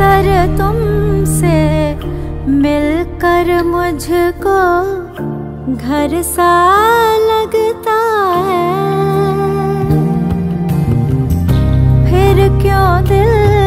अक्सर तुमसे मिलकर मुझको घर सा लगता है, फिर क्यों दिल